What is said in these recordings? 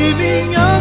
minha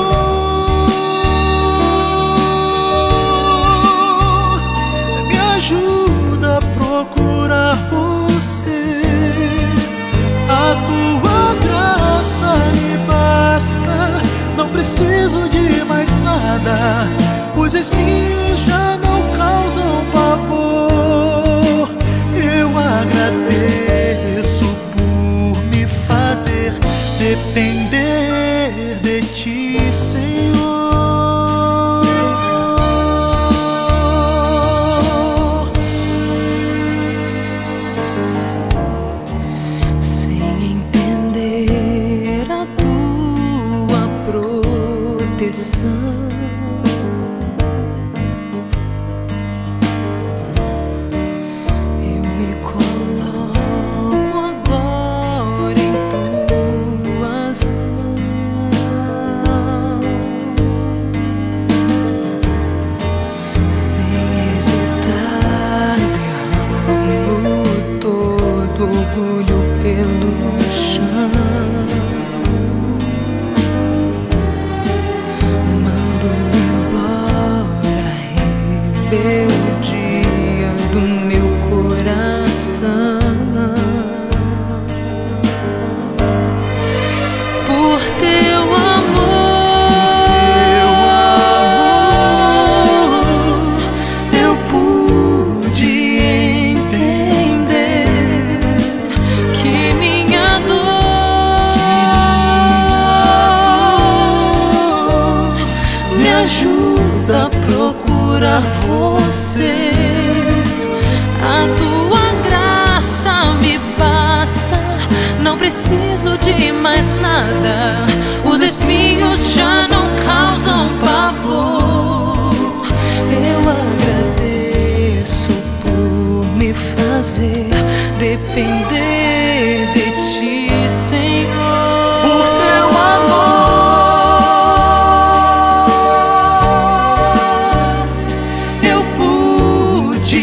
dor. Me ajuda a procurar você. A tua graça me basta, não preciso de mais nada. Os espinhos já não causam pavor. Eu agradeço por me fazer depender de ti, Senhor. Sem entender a tua proteção, eu me coloco agora em tuas mãos. Sem hesitar, derramo todo orgulho pelo chão. Mando embora a rebeldia do meu coração. Por teu amor, eu pude entender que minha dor me ajuda a procurar você. A tua graça me basta, não preciso de mais nada. Os espinhos já não causam pavor. Eu agradeço por me fazer depender de ti, Senhor. Por teu amor, Eu pude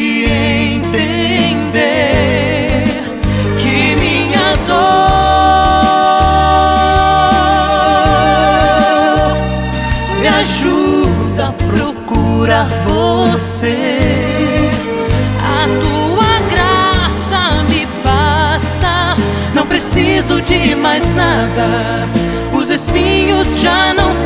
entender que minha dor me ajuda a procurar você. A tua graça me basta, não preciso de mais nada. Os espinhos já não